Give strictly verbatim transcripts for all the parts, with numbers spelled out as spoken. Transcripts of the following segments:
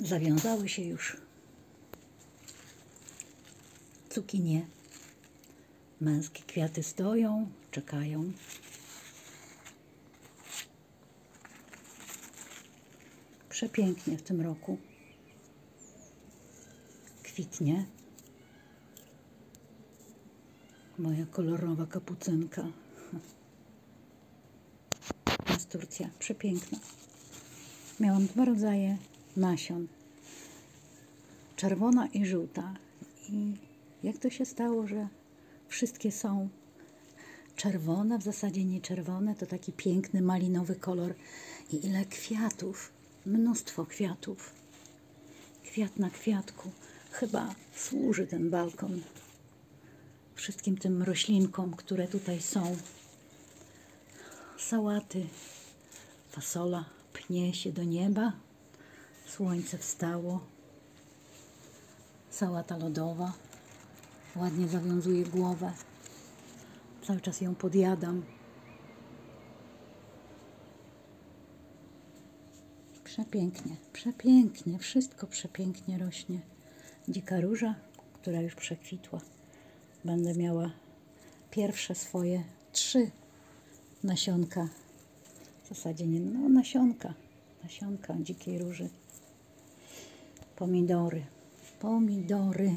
Zawiązały się już cukinie. Męskie kwiaty stoją, czekają. Przepięknie w tym roku kwitnie moja kolorowa kapucynka. Nasturcja, przepiękna. Miałam dwa rodzaje nasion. Czerwona i żółta. I jak to się stało, że wszystkie są czerwone, w zasadzie nie czerwone, to taki piękny malinowy kolor. I ile kwiatów, mnóstwo kwiatów. Kwiat na kwiatku. Chyba służy ten balkon wszystkim tym roślinkom, które tutaj są. Sałaty, fasola pnie się do nieba, słońce wstało. Sałata lodowa ładnie zawiązuje głowę. Cały czas ją podjadam. Przepięknie, przepięknie, wszystko przepięknie rośnie. Dzika róża, która już przekwitła. Będę miała pierwsze swoje trzy nasionka. W zasadzie nie, no nasionka, nasionka dzikiej róży. Pomidory, pomidory.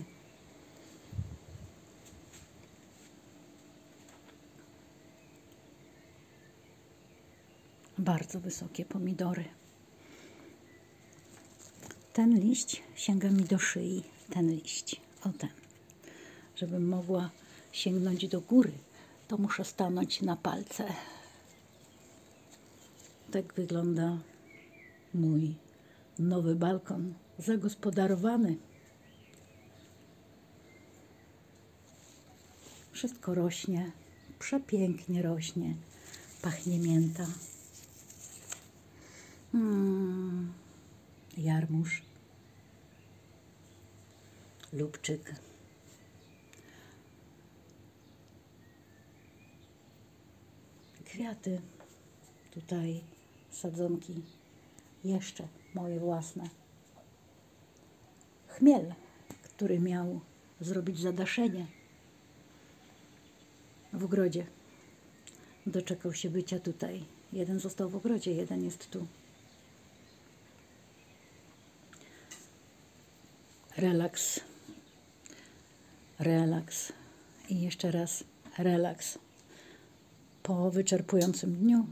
Bardzo wysokie pomidory. Ten liść sięga mi do szyi. Ten liść, o ten. Żebym mogła sięgnąć do góry, to muszę stanąć na palce. Tak wygląda mój nowy balkon, zagospodarowany. Wszystko rośnie, przepięknie rośnie, pachnie mięta. Hmm. Jarmuż, lubczyk. Kwiaty, tutaj sadzonki jeszcze moje własne. Chmiel, który miał zrobić zadaszenie w ogrodzie. Doczekał się bycia tutaj. Jeden został w ogrodzie, jeden jest tu. Relaks, relaks i jeszcze raz relaks. Po wyczerpującym dniu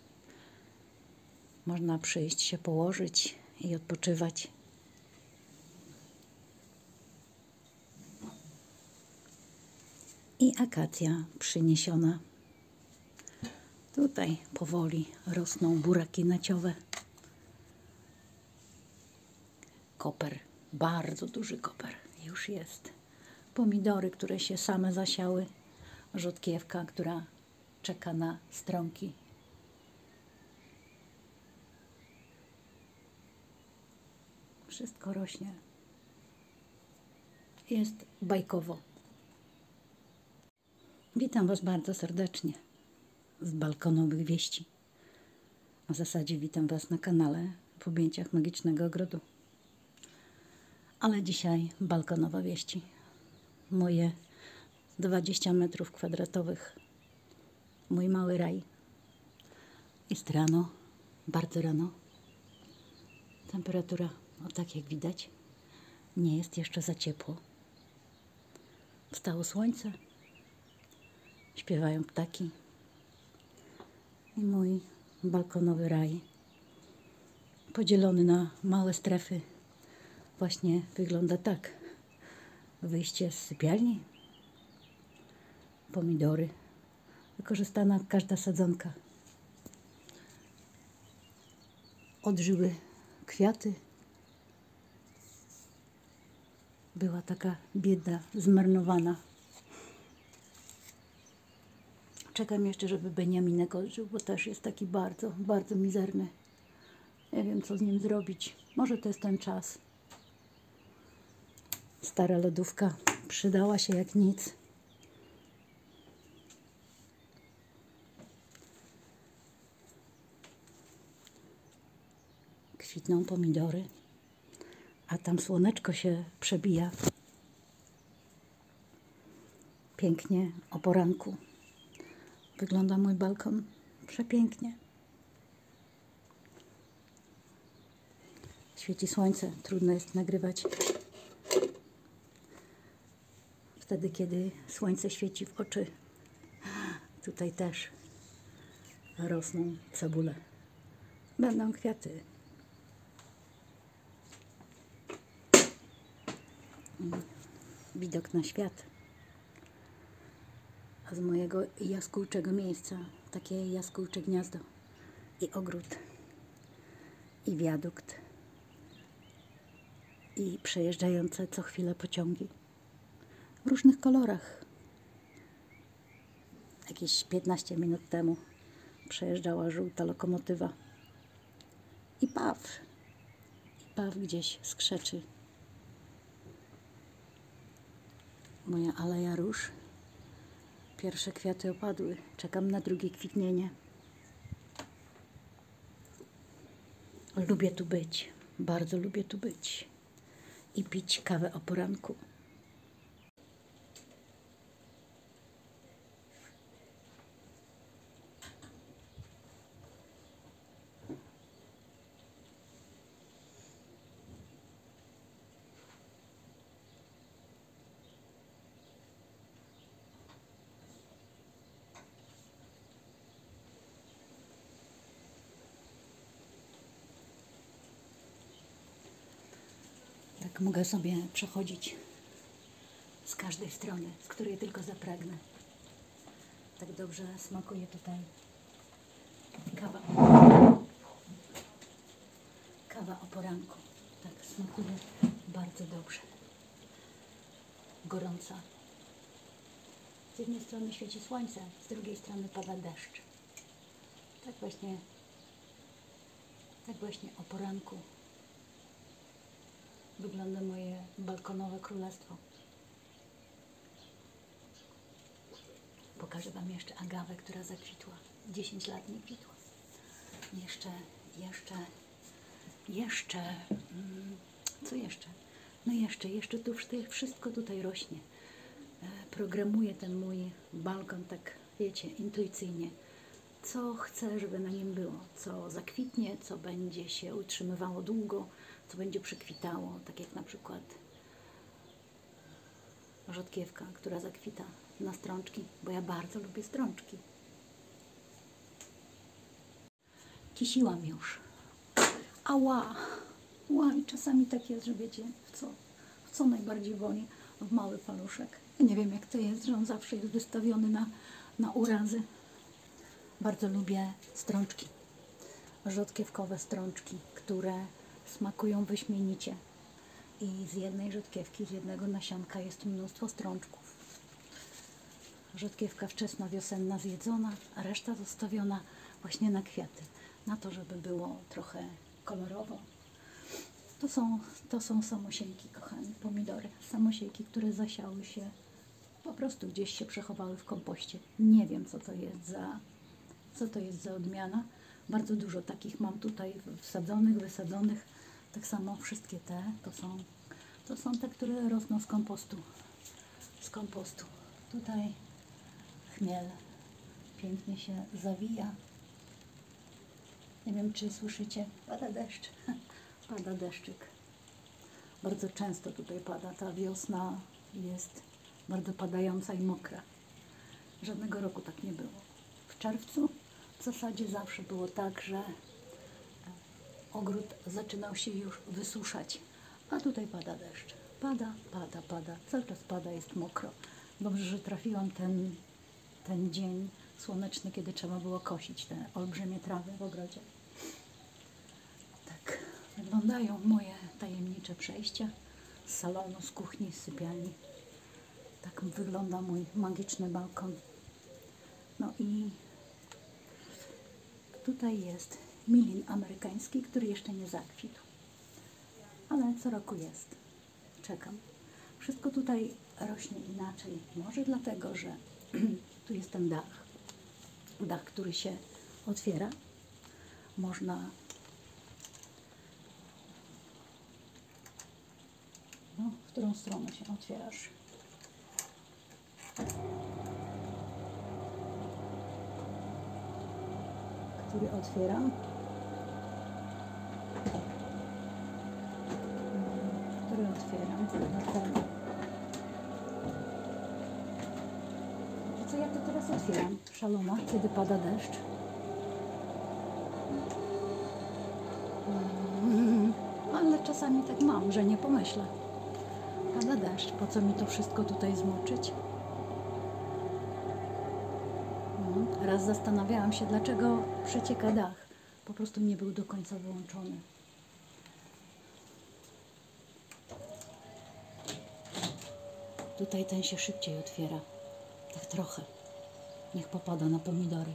można przyjść się położyć i odpoczywać. I akacja przyniesiona. Tutaj powoli rosną buraki naciowe. Koper. Bardzo duży koper już jest. Pomidory, które się same zasiały. Rzodkiewka, która czeka na stronki. Wszystko rośnie. Jest bajkowo. Witam Was bardzo serdecznie z balkonowych wieści. W zasadzie witam Was na kanale w objęciach Magicznego Ogrodu. Ale dzisiaj balkonowe wieści. Moje dwadzieścia metrów kwadratowych. Mój mały raj. Jest rano, bardzo rano. Temperatura, o tak jak widać, nie jest jeszcze za ciepło. Wstało słońce. Śpiewają ptaki. I mój balkonowy raj, podzielony na małe strefy, właśnie wygląda tak. Wyjście z sypialni, pomidory, wykorzystana każda sadzonka. Odżyły kwiaty. Była taka bieda, zmarnowana. Czekam jeszcze, żeby Beniaminek odżył, bo też jest taki bardzo, bardzo mizerny. Nie wiem, co z nim zrobić. Może to jest ten czas. Stara lodówka przydała się jak nic. Kwitną pomidory. a tam słoneczko się przebija pięknie o poranku. Wygląda mój balkon przepięknie. Świeci słońce, trudno jest nagrywać wtedy, kiedy słońce świeci w oczy. Tutaj też rosną cebule. Będą kwiaty. Widok na świat. A z mojego jaskółczego miejsca takie jaskółcze gniazdo i ogród i wiadukt i przejeżdżające co chwilę pociągi w różnych kolorach. Jakieś piętnaście minut temu przejeżdżała żółta lokomotywa i paw, i paw gdzieś skrzeczy. Moja aleja róż. Pierwsze kwiaty opadły. Czekam na drugie kwitnienie. Lubię tu być. Bardzo lubię tu być. I pić kawę o poranku. Tak mogę sobie przechodzić z każdej strony, z której tylko zapragnę. Tak dobrze smakuje tutaj kawa. Kawa o poranku. Tak smakuje bardzo dobrze. Gorąca. Z jednej strony świeci słońce, z drugiej strony pada deszcz. Tak właśnie, tak właśnie o poranku wygląda moje balkonowe królestwo. Pokażę Wam jeszcze agawę, która zakwitła. dziesięć lat nie kwitła. Jeszcze, jeszcze, jeszcze, mm, co jeszcze? No jeszcze, jeszcze tu wszystko tutaj rośnie. Programuję ten mój balkon tak, wiecie, intuicyjnie. Co chcę, żeby na nim było, co zakwitnie, co będzie się utrzymywało długo, co będzie przekwitało, tak jak na przykład rzodkiewka, która zakwita na strączki, bo ja bardzo lubię strączki. Kisiłam już. Ała! Ła, i czasami tak jest, że wiecie, w co, w co najbardziej boli? W mały paluszek. Ja nie wiem, jak to jest, że on zawsze jest wystawiony na, na urazy. Bardzo lubię strączki, rzodkiewkowe strączki, które smakują wyśmienicie. I z jednej rzodkiewki, z jednego nasionka jest mnóstwo strączków. Rzodkiewka wczesna, wiosenna zjedzona, a reszta zostawiona właśnie na kwiaty. Na to, żeby było trochę kolorowo. To są, to są samosiejki, kochani, pomidory. Samosiejki, które zasiały się, po prostu gdzieś się przechowały w kompoście. Nie wiem, co to jest za, co to jest za odmiana. Bardzo dużo takich mam tutaj wsadzonych, wysadzonych. Tak samo wszystkie te, to są, to są te, które rosną z kompostu. Z kompostu. Tutaj chmiel pięknie się zawija. Nie wiem, czy słyszycie, pada deszcz. Pada deszczyk. Bardzo często tutaj pada. Ta wiosna jest bardzo padająca i mokra. Żadnego roku tak nie było. W czerwcu w zasadzie zawsze było tak, że ogród zaczynał się już wysuszać, a tutaj pada deszcz. Pada, pada, pada. Cały czas pada, jest mokro. Dobrze, że trafiłam ten, ten dzień słoneczny, kiedy trzeba było kosić te olbrzymie trawy w ogrodzie. Tak wyglądają moje tajemnicze przejścia z salonu, z kuchni, z sypialni. Tak wygląda mój magiczny balkon. No i tutaj jest milin amerykański, który jeszcze nie zakwitł. Ale co roku jest. Czekam. Wszystko tutaj rośnie inaczej. Może dlatego, że tu jest ten dach. Dach, który się otwiera. Można No, w którą stronę się otwierasz? Który otwieram? Który otwieram? Na ten. I co ja to teraz otwieram? Szalona, kiedy pada deszcz. Mm, ale czasami tak mam, że nie pomyślę. Pada deszcz, po co mi to wszystko tutaj zmoczyć? Mm, raz zastanawiałam się, dlaczego przecieka dach. Po prostu nie był do końca wyłączony. Tutaj ten się szybciej otwiera. Tak trochę. Niech popada na pomidory.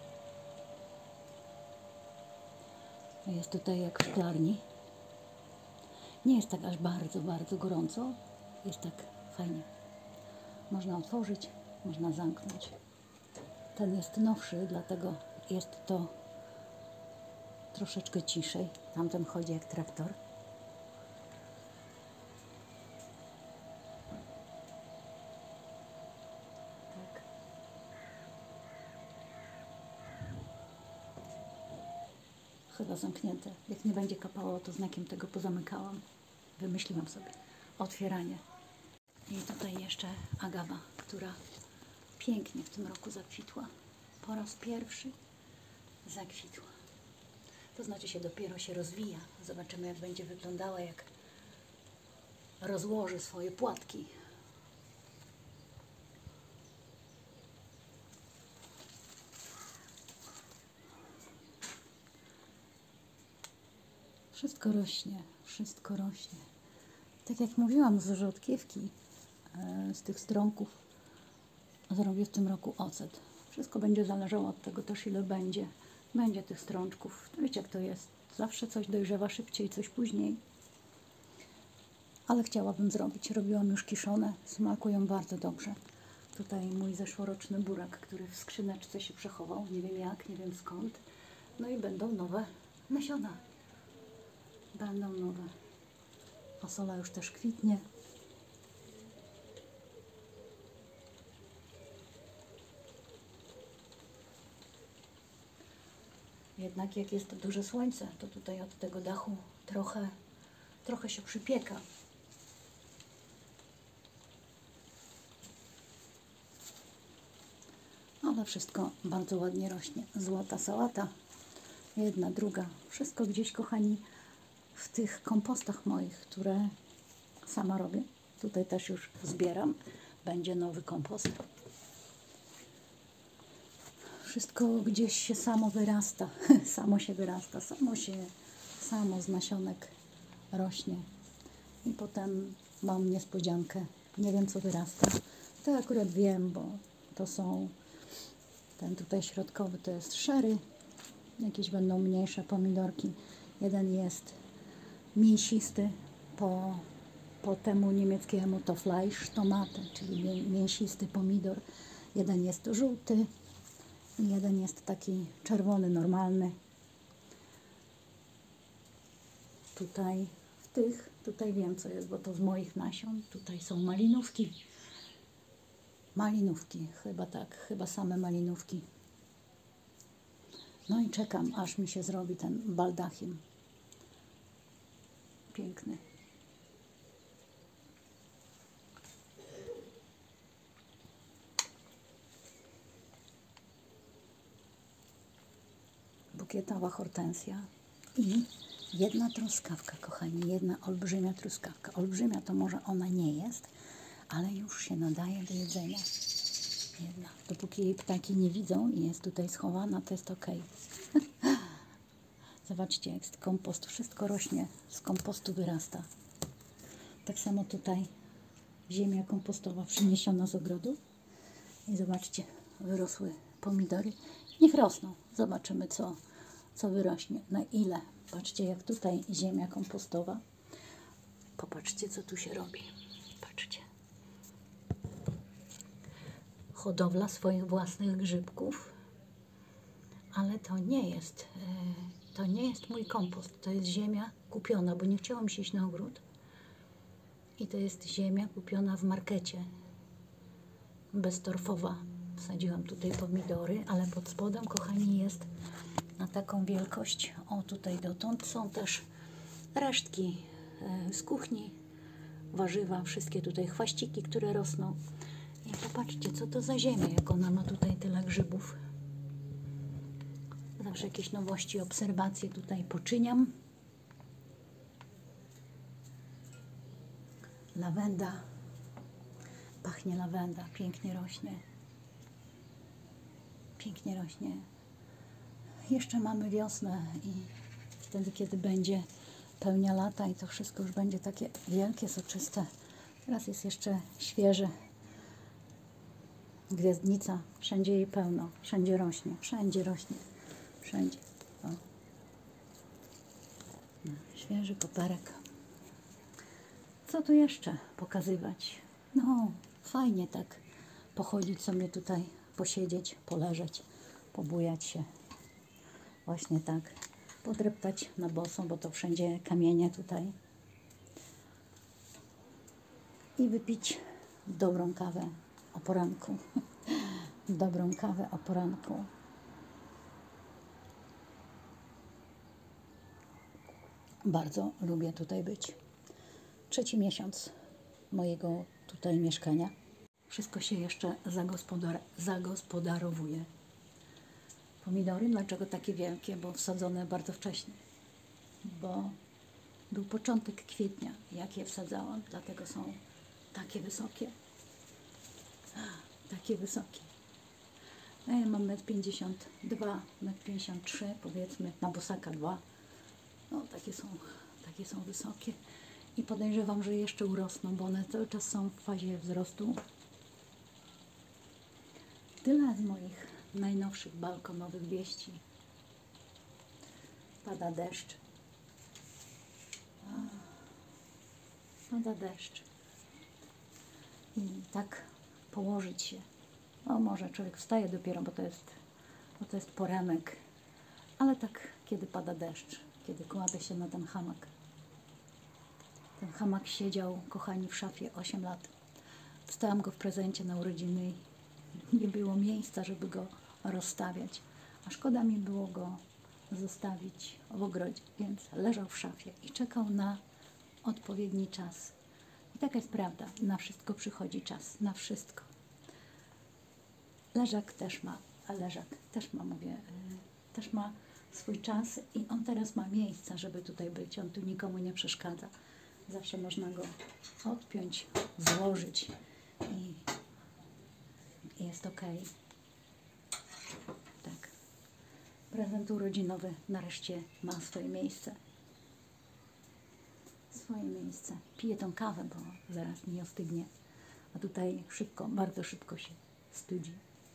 Jest tutaj jak w szklarni. Nie jest tak aż bardzo, bardzo gorąco. Jest tak fajnie. Można otworzyć, można zamknąć. Ten jest nowszy, dlatego jest to troszeczkę ciszej. Tamten chodzi jak traktor. Tak. Chyba zamknięte. Jak nie będzie kapało, to znakiem tego pozamykałam. Wymyśliłam sobie otwieranie. I tutaj jeszcze agawa, która pięknie w tym roku zakwitła. Po raz pierwszy zakwitła. To znaczy się dopiero się rozwija. Zobaczymy, jak będzie wyglądała, jak rozłoży swoje płatki. Wszystko rośnie, wszystko rośnie. Tak jak mówiłam, z rzodkiewki, z tych strąków zrobię w tym roku ocet. Wszystko będzie zależało od tego też, ile będzie. Będzie tych strączków. Wiecie, jak to jest. Zawsze coś dojrzewa szybciej, coś później. Ale chciałabym zrobić. Robiłam już kiszone. Smakują bardzo dobrze. Tutaj mój zeszłoroczny burak, który w skrzyneczce się przechował. Nie wiem jak, nie wiem skąd. No i będą nowe nasiona. Będą nowe. Fasola już też kwitnie. Jednak jak jest duże słońce, to tutaj od tego dachu trochę, trochę się przypieka. Ale wszystko bardzo ładnie rośnie. Złota sałata. Jedna, druga. Wszystko gdzieś, kochani, w tych kompostach moich, które sama robię. Tutaj też już zbieram. Będzie nowy kompost. Wszystko gdzieś się samo wyrasta. Samo się wyrasta. Samo się, samo z nasionek rośnie. I potem mam niespodziankę. Nie wiem, co wyrasta. To akurat wiem, bo to są... Ten tutaj środkowy to jest sherry. Jakieś będą mniejsze pomidorki. Jeden jest mięsisty po, po temu niemieckiemu to Fleisch, tomaty, czyli mięsisty pomidor. Jeden jest żółty i jeden jest taki czerwony, normalny. Tutaj w tych, tutaj wiem co jest, bo to z moich nasion. Tutaj są malinówki. Malinówki, chyba tak, chyba same malinówki. No i czekam, aż mi się zrobi ten baldachim. Piękny. Bukietowa hortensja i jedna truskawka, kochani, jedna olbrzymia truskawka. Olbrzymia to może ona nie jest, ale już się nadaje do jedzenia. Jedna. Dopóki jej ptaki nie widzą i jest tutaj schowana, to jest ok. Zobaczcie, jest kompost. Wszystko rośnie, z kompostu wyrasta. Tak samo tutaj ziemia kompostowa przyniesiona z ogrodu. I zobaczcie, wyrosły pomidory. Niech rosną. Zobaczymy, co, co wyrośnie. Na ile. Patrzcie, jak tutaj ziemia kompostowa. Popatrzcie, co tu się robi. Patrzcie. Hodowla swoich własnych grzybków. Ale to nie jest, to nie jest mój kompost. To jest ziemia kupiona, bo nie chciałam się iść na ogród. I to jest ziemia kupiona w markecie. Beztorfowa. Wsadziłam tutaj pomidory, ale pod spodem, kochani, jest na taką wielkość. O, tutaj dotąd są też resztki z kuchni, warzywa, wszystkie tutaj chwaściki, które rosną. I popatrzcie, co to za ziemia, jak ona ma tutaj tyle grzybów. Zawsze jakieś nowości, obserwacje tutaj poczyniam. Lawenda. Pachnie lawenda, pięknie rośnie. Pięknie rośnie. Jeszcze mamy wiosnę i wtedy, kiedy będzie pełnia lata i to wszystko już będzie takie wielkie, soczyste. Teraz jest jeszcze świeże. Gwiazdnica, wszędzie jej pełno, wszędzie rośnie, wszędzie rośnie, wszędzie. O. No, świeży koperek. Co tu jeszcze pokazywać? No, fajnie tak pochodzić sobie tutaj, posiedzieć, poleżeć, pobujać się. Właśnie tak. Podreptać na boso, bo to wszędzie kamienie tutaj. I wypić dobrą kawę o poranku. Dobrą kawę o poranku. Bardzo lubię tutaj być. Trzeci miesiąc mojego tutaj mieszkania. Wszystko się jeszcze zagospodar zagospodarowuje. Pomidory, dlaczego takie wielkie? Bo wsadzone bardzo wcześnie. Bo był początek kwietnia, jak je wsadzałam, dlatego są takie wysokie. Takie wysokie. No ja mam metr pięćdziesiąt dwa, metr pięćdziesiąt trzy, powiedzmy, na bosaka dwa. No takie są, takie są wysokie. I podejrzewam, że jeszcze urosną, bo one cały czas są w fazie wzrostu. Tyle z moich najnowszych balkonowych wieści. Pada deszcz. Pada deszcz. I tak położyć się. O, może człowiek wstaje dopiero, bo to jest, bo to jest poranek. Ale tak, kiedy pada deszcz, kiedy kładę się na ten hamak. Ten hamak siedział, kochani, w szafie osiem lat. Dostałam go w prezencie na urodziny i nie było miejsca, żeby go rozstawiać. A szkoda mi było go zostawić w ogrodzie, więc leżał w szafie i czekał na odpowiedni czas. I taka jest prawda, na wszystko przychodzi czas, na wszystko. Leżak też ma, a leżak też ma, mówię, yy, też ma swój czas i on teraz ma miejsce, żeby tutaj być. On tu nikomu nie przeszkadza. Zawsze można go odpiąć, złożyć i, i jest ok. Tak. Prezent urodzinowy nareszcie ma swoje miejsce. Swoje miejsce. Piję tą kawę, bo zaraz mi ostygnie. A tutaj szybko, bardzo szybko się studzi.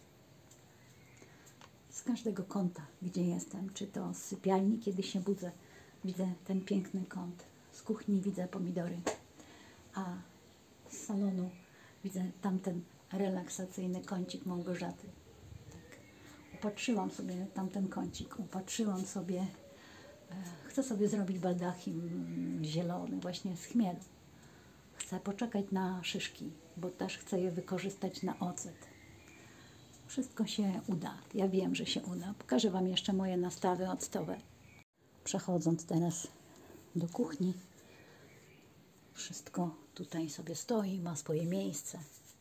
Z każdego kąta, gdzie jestem, czy to z sypialni, kiedy się budzę, widzę ten piękny kąt. Z kuchni widzę pomidory, a z salonu widzę tamten relaksacyjny kącik Małgorzaty. Tak. Upatrzyłam sobie tamten kącik, upatrzyłam sobie, e, chcę sobie zrobić baldachim zielony, właśnie z chmielu. Chcę poczekać na szyszki, bo też chcę je wykorzystać na ocet. Wszystko się uda, ja wiem, że się uda. Pokażę Wam jeszcze moje nastawy octowe. Przechodząc teraz do kuchni, wszystko tutaj sobie stoi, ma swoje miejsce.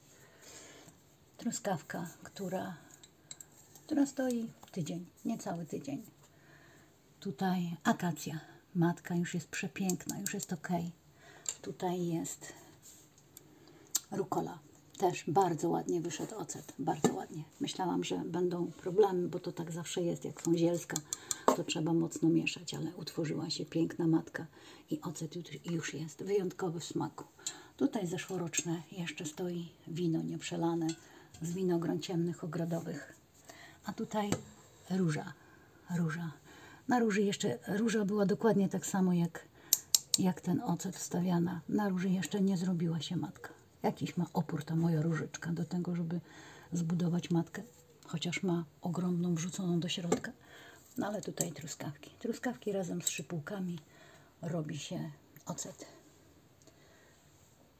Truskawka, która, która stoi tydzień, niecały tydzień. Tutaj akacja, matka już jest przepiękna, już jest ok. Tutaj jest rukola, też bardzo ładnie wyszedł ocet, bardzo ładnie. Myślałam, że będą problemy, bo to tak zawsze jest, jak są zielska, to trzeba mocno mieszać, ale utworzyła się piękna matka i ocet już jest wyjątkowy w smaku. Tutaj zeszłoroczne jeszcze stoi wino nieprzelane z winogron ciemnych ogrodowych. A tutaj róża, róża. Na róży jeszcze, róża była dokładnie tak samo jak, jak ten ocet wstawiana. Na róży jeszcze nie zrobiła się matka. Jakiś ma opór ta moja różyczka do tego, żeby zbudować matkę, chociaż ma ogromną wrzuconą do środka. No ale tutaj truskawki. Truskawki razem z szypułkami robi się ocet.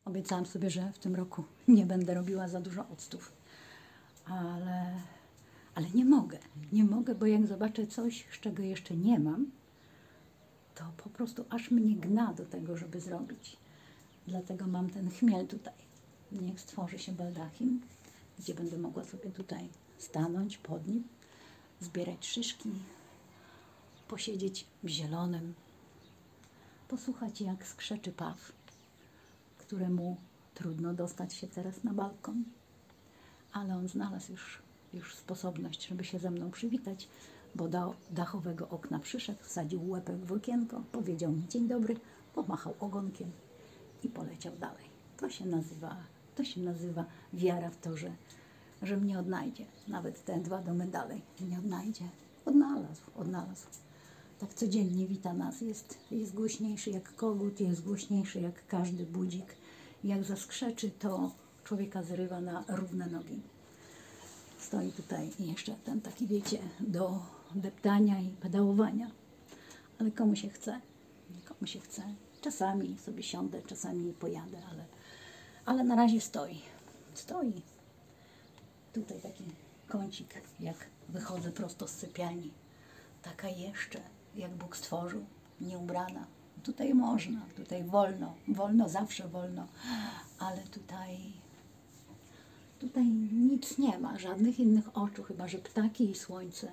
Obiecałam sobie, że w tym roku nie będę robiła za dużo octów. Ale, ale nie mogę. Nie mogę, bo jak zobaczę coś, z czego jeszcze nie mam, to po prostu aż mnie gna do tego, żeby zrobić. Dlatego mam ten chmiel tutaj. Niech stworzy się baldachim, gdzie będę mogła sobie tutaj stanąć pod nim, zbierać szyszki, posiedzieć w zielonym, posłuchać, jak skrzeczy paw, któremu trudno dostać się teraz na balkon, ale on znalazł już, już sposobność, żeby się ze mną przywitać, bo do dachowego okna przyszedł, wsadził łepek w okienko, powiedział mi dzień dobry, pomachał ogonkiem i poleciał dalej. To się nazywa, to się nazywa wiara w to, że, że mnie odnajdzie. Nawet te dwa domy dalej mnie odnajdzie. Odnalazł, odnalazł. Tak codziennie wita nas. Jest, jest głośniejszy jak kogut, jest głośniejszy jak każdy budzik. Jak zaskrzeczy, to człowieka zrywa na równe nogi. Stoi tutaj i jeszcze ten taki, wiecie, do deptania i pedałowania. Ale komu się chce? Komu się chce? Czasami sobie siądę, czasami pojadę, ale, ale na razie stoi. Stoi. Tutaj taki kącik, jak wychodzę prosto z sypialni. Taka jeszcze, jak Bóg stworzył, nieubrana. Tutaj można, tutaj wolno, wolno, zawsze wolno, ale tutaj, tutaj nic nie ma, żadnych innych oczu, chyba że ptaki i słońce.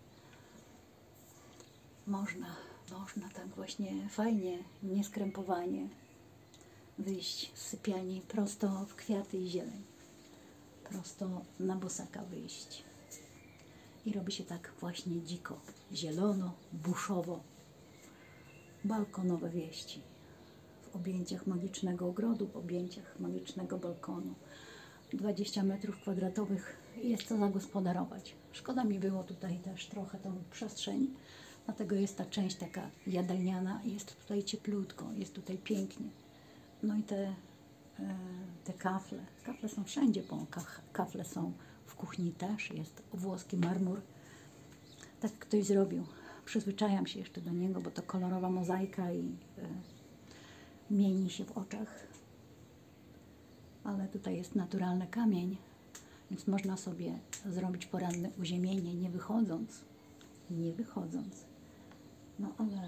Można, można tak właśnie fajnie, nieskrępowanie wyjść z sypialni prosto w kwiaty i zieleń, prosto na bosaka wyjść. I robi się tak właśnie dziko, zielono, buszowo. Balkonowe wieści. W objęciach magicznego ogrodu, w objęciach magicznego balkonu. dwadzieścia metrów kwadratowych jest co zagospodarować. Szkoda mi było tutaj też trochę tą przestrzeń, dlatego jest ta część taka jadalniana, jest tutaj cieplutko, jest tutaj pięknie. No i te, te kafle, kafle są wszędzie, bo kafle są w kuchni też, jest włoski marmur. Tak ktoś zrobił. Przyzwyczajam się jeszcze do niego, bo to kolorowa mozaika i y, mieni się w oczach. Ale tutaj jest naturalny kamień, więc można sobie zrobić poranne uziemienie, nie wychodząc. Nie wychodząc. No ale...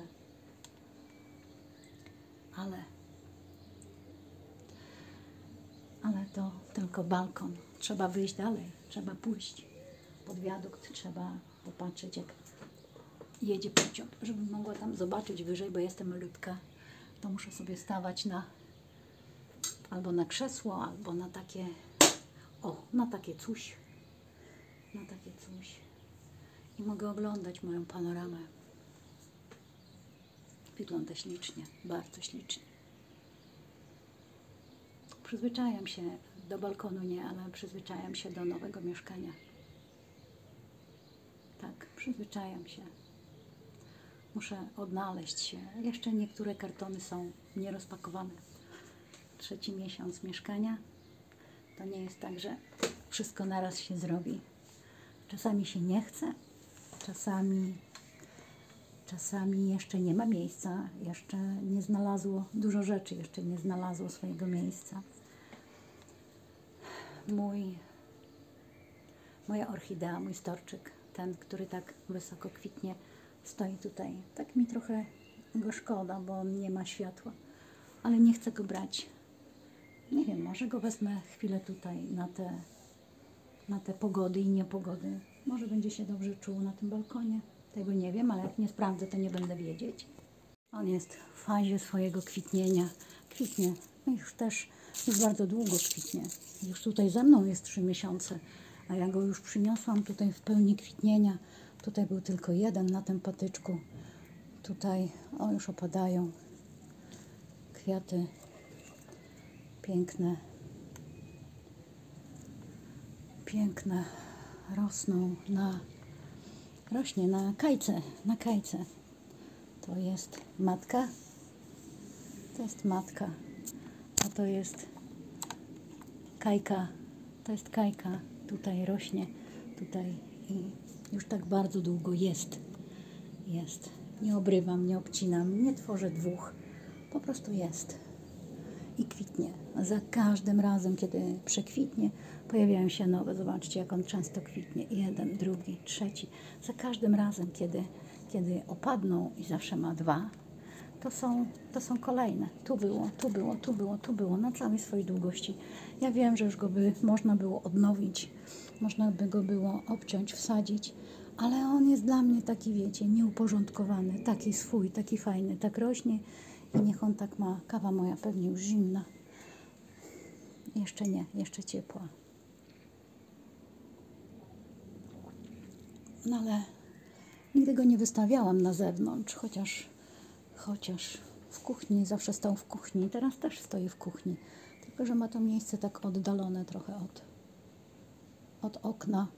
Ale... Ale to tylko balkon. Trzeba wyjść dalej, trzeba pójść pod wiadukt, trzeba popatrzeć, jak jedzie pociąg. Żebym mogła tam zobaczyć wyżej, bo jestem malutka, to muszę sobie stawać na albo na krzesło, albo na takie, o, na takie coś, na takie coś. I mogę oglądać moją panoramę. Wygląda ślicznie, bardzo ślicznie. Przyzwyczajam się do balkonu, nie, ale przyzwyczajam się do nowego mieszkania. Tak, przyzwyczajam się. Muszę odnaleźć się. Jeszcze niektóre kartony są nierozpakowane. Trzeci miesiąc mieszkania. To nie jest tak, że wszystko naraz się zrobi. Czasami się nie chce, czasami, czasami jeszcze nie ma miejsca, jeszcze nie znalazło, dużo rzeczy jeszcze nie znalazło swojego miejsca. Mój, moja orchidea, mój storczyk, ten, który tak wysoko kwitnie, stoi tutaj. Tak mi trochę go szkoda, bo on nie ma światła, ale nie chcę go brać. Nie wiem, może go wezmę chwilę tutaj na te, na te pogody i niepogody. Może będzie się dobrze czuł na tym balkonie. Tego nie wiem, ale jak nie sprawdzę, to nie będę wiedzieć. On jest w fazie swojego kwitnienia. Kwitnie. No już też już bardzo długo kwitnie. Już tutaj ze mną jest trzy miesiące, a ja go już przyniosłam tutaj w pełni kwitnienia. Tutaj był tylko jeden na tym patyczku. Tutaj, o, już opadają kwiaty piękne. Piękne rosną na, rośnie na kajce, na kajce. To jest matka, to jest matka, a to jest kajka, to jest kajka, tutaj rośnie, tutaj i już tak bardzo długo jest, jest. Nie obrywam, nie obcinam, nie tworzę dwóch, po prostu jest. i kwitnie. Za każdym razem, kiedy przekwitnie, pojawiają się nowe. Zobaczcie, jak on często kwitnie. Jeden, drugi, trzeci. Za każdym razem, kiedy, kiedy opadną i zawsze ma dwa, to są, to są kolejne. Tu było, tu było, tu było, tu było, na całej swojej długości. Ja wiem, że już go by można było odnowić, można by go było obciąć, wsadzić, ale on jest dla mnie taki, wiecie, nieuporządkowany, taki swój, taki fajny, tak rośnie i niech on tak ma. Kawa moja pewnie już zimna. Jeszcze nie, jeszcze ciepła. No ale nigdy go nie wystawiałam na zewnątrz, chociaż, chociaż w kuchni, zawsze stał w kuchni. Teraz też stoi w kuchni, tylko że ma to miejsce tak oddalone trochę od, od okna.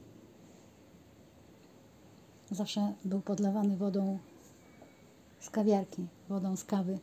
Zawsze był podlewany wodą z kawiarki, wodą z kawy,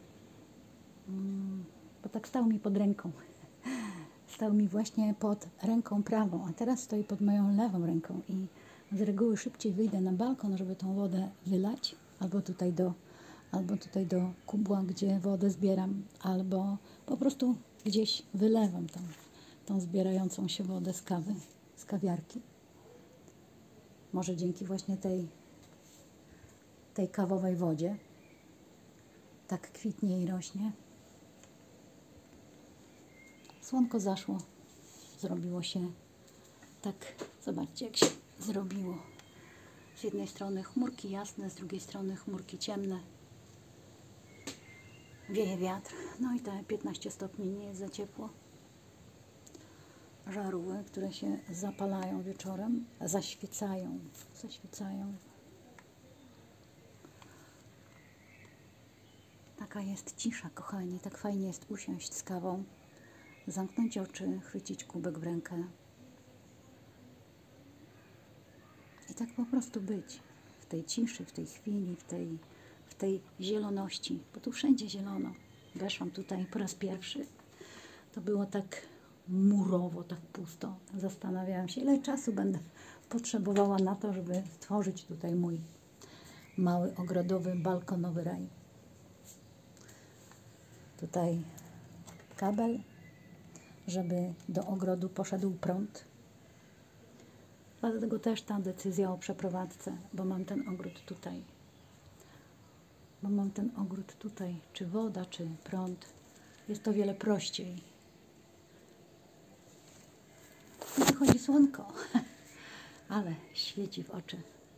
mm, bo tak stał mi pod ręką. Stał mi właśnie pod ręką prawą, a teraz stoi pod moją lewą ręką i z reguły szybciej wyjdę na balkon, żeby tą wodę wylać, albo tutaj do, albo tutaj do kubła, gdzie wodę zbieram, albo po prostu gdzieś wylewam tą, tą zbierającą się wodę z kawy, z kawiarki. Może dzięki właśnie tej, tej kawowej wodzie tak kwitnie i rośnie. Słonko zaszło, zrobiło się tak, zobaczcie jak się zrobiło. Z jednej strony chmurki jasne, z drugiej strony chmurki ciemne. Wieje wiatr, no i te piętnaście stopni nie jest za ciepło. Żarły, które się zapalają wieczorem, zaświecają, zaświecają. Taka jest cisza, kochani, tak fajnie jest usiąść z kawą, zamknąć oczy, chwycić kubek w rękę i tak po prostu być w tej ciszy, w tej chwili, w tej, w tej zieloności, bo tu wszędzie zielono. Weszłam tutaj po raz pierwszy, to było tak murowo, tak pusto. Zastanawiałam się, ile czasu będę potrzebowała na to, żeby stworzyć tutaj mój mały, ogrodowy, balkonowy raj. Tutaj kabel, żeby do ogrodu poszedł prąd. Dlatego też ta decyzja o przeprowadzce, bo mam ten ogród tutaj. Bo mam ten ogród tutaj. Czy woda, czy prąd. Jest to wiele prościej. I wychodzi słonko, ale świeci w oczy.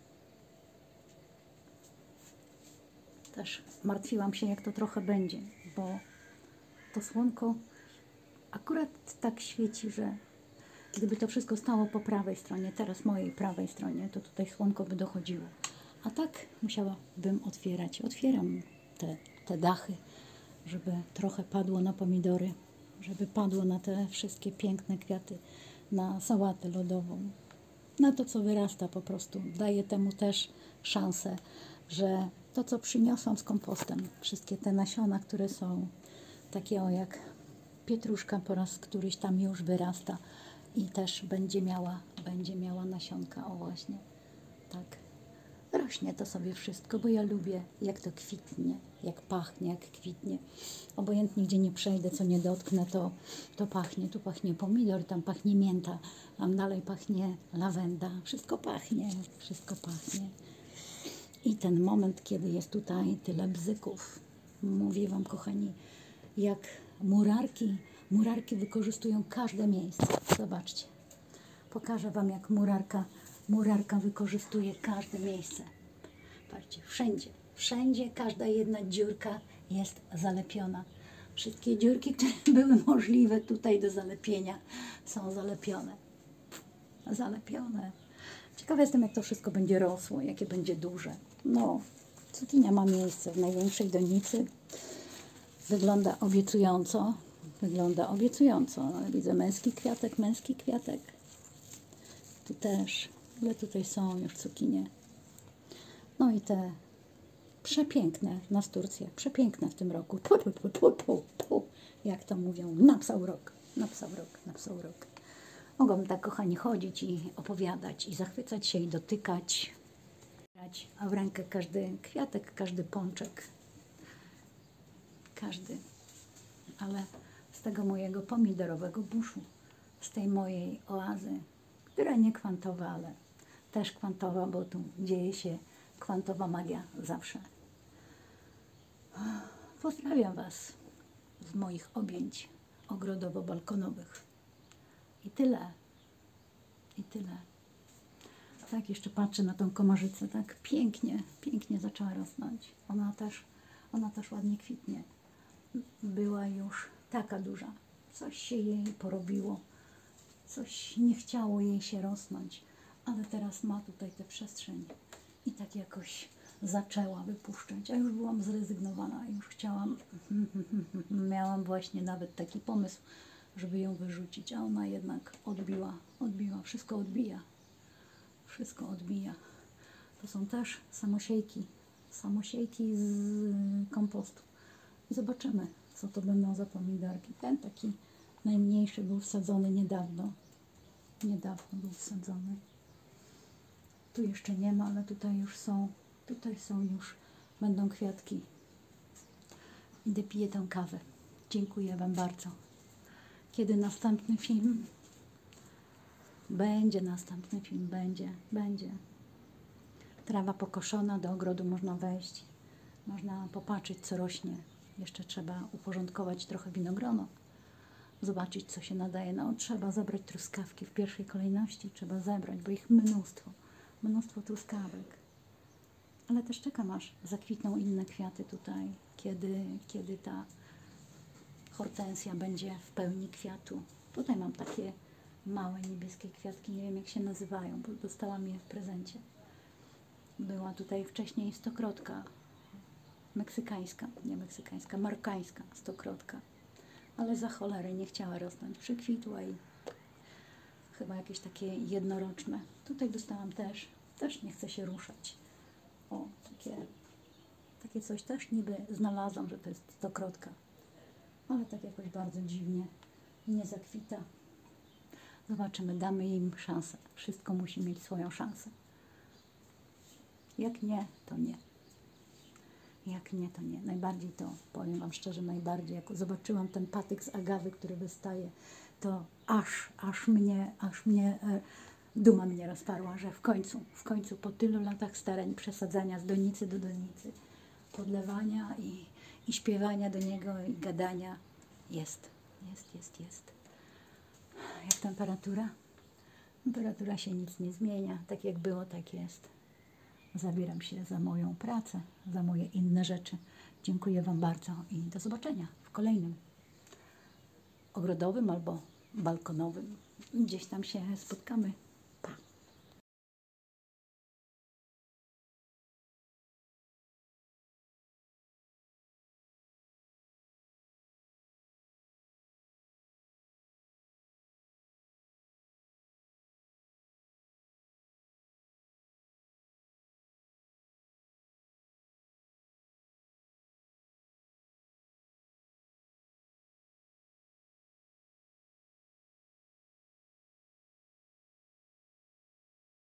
Też martwiłam się, jak to trochę będzie, bo to słonko akurat tak świeci, że gdyby to wszystko stało po prawej stronie, teraz mojej prawej stronie, to tutaj słonko by dochodziło. A tak musiałabym otwierać. Otwieram te, te dachy, żeby trochę padło na pomidory, żeby padło na te wszystkie piękne kwiaty, na sałatę lodową, na to, co wyrasta po prostu. Daję temu też szansę, że to, co przyniosłam z kompostem, wszystkie te nasiona, które są takie o jak pietruszka, po raz któryś tam już wyrasta i też będzie miała, będzie miała nasionka, o właśnie, tak. Rośnie to sobie wszystko, bo ja lubię, jak to kwitnie, jak pachnie, jak kwitnie. Obojętnie, gdzie nie przejdę, co nie dotknę, to, to pachnie. Tu pachnie pomidor, tam pachnie mięta, tam dalej pachnie lawenda. Wszystko pachnie, wszystko pachnie. I ten moment, kiedy jest tutaj tyle bzyków, mówię Wam, kochani, jak murarki, murarki wykorzystują każde miejsce. Zobaczcie, pokażę Wam, jak murarka Murarka wykorzystuje każde miejsce. Patrzcie, wszędzie, wszędzie, każda jedna dziurka jest zalepiona. Wszystkie dziurki, które były możliwe tutaj do zalepienia, są zalepione. Zalepione. Ciekawa jestem, jak to wszystko będzie rosło, jakie będzie duże. No, cukinia ma miejsce w największej donicy. Wygląda obiecująco. Wygląda obiecująco. Widzę męski kwiatek, męski kwiatek. Tu też. Ale tutaj są już cukinie. No i te przepiękne nasturcje, przepiękne w tym roku. Pu, pu, pu, pu, pu, pu. Jak to mówią, napsał rok, napsał rok, napsał rok. Mogą tak, kochani, chodzić i opowiadać, i zachwycać się, i dotykać. A w rękę każdy kwiatek, każdy pączek, każdy ale z tego mojego pomidorowego buszu, z tej mojej oazy, która nie kwantowa, ale też kwantowa, bo tu dzieje się kwantowa magia zawsze. Pozdrawiam Was z moich objęć ogrodowo-balkonowych. I tyle. I tyle. Tak, jeszcze patrzę na tą komarzycę, tak pięknie, pięknie zaczęła rosnąć. Ona też, ona też ładnie kwitnie. Była już taka duża. Coś się jej porobiło. Coś nie chciało jej się rosnąć. Ale teraz ma tutaj tę przestrzeń. I tak jakoś zaczęła wypuszczać. A już byłam zrezygnowana. Już chciałam, miałam właśnie nawet taki pomysł, żeby ją wyrzucić. A ona jednak odbiła, odbiła. Wszystko odbija. Wszystko odbija. To są też samosiejki. Samosiejki z kompostu. I zobaczymy, co to będą za pomidorki. Ten taki najmniejszy był wsadzony niedawno. Niedawno był wsadzony. Tu jeszcze nie ma, ale tutaj już są. Tutaj są już, będą kwiatki. Idę piję tę kawę. Dziękuję Wam bardzo. Kiedy następny film? Będzie następny film, będzie, będzie. Trawa pokoszona, do ogrodu można wejść. Można popatrzeć, co rośnie. Jeszcze trzeba uporządkować trochę winogrono. Zobaczyć, co się nadaje. No, trzeba zebrać truskawki w pierwszej kolejności. Trzeba zebrać, bo ich mnóstwo. Mnóstwo truskawek. Ale też czekam, aż zakwitną inne kwiaty tutaj. Kiedy, kiedy ta hortensja będzie w pełni kwiatu. Tutaj mam takie małe niebieskie kwiatki. Nie wiem, jak się nazywają, bo dostałam je w prezencie. Była tutaj wcześniej stokrotka. Meksykańska, nie meksykańska, marokańska stokrotka. Ale za cholerę nie chciała rosnąć. Przykwitła i chyba jakieś takie jednoroczne. Tutaj dostałam też, też nie chce się ruszać. O, takie, takie coś też niby znalazłam, że to jest stokrotka. Ale tak jakoś bardzo dziwnie nie zakwita. Zobaczymy, damy im szansę. Wszystko musi mieć swoją szansę. Jak nie, to nie. Jak nie, to nie. Najbardziej to, powiem Wam szczerze, najbardziej, jak zobaczyłam ten patyk z agawy, który wystaje, to aż, aż mnie, aż mnie, e, duma mnie rozparła, że w końcu, w końcu po tylu latach starań, przesadzania z donicy do donicy, podlewania i, i śpiewania do niego i gadania, jest, jest, jest, jest. Jak temperatura? Temperatura się nic nie zmienia, tak jak było, tak jest. Zabieram się za moją pracę, za moje inne rzeczy. Dziękuję Wam bardzo i do zobaczenia w kolejnym ogrodowym albo balkonowym. Gdzieś tam się spotkamy.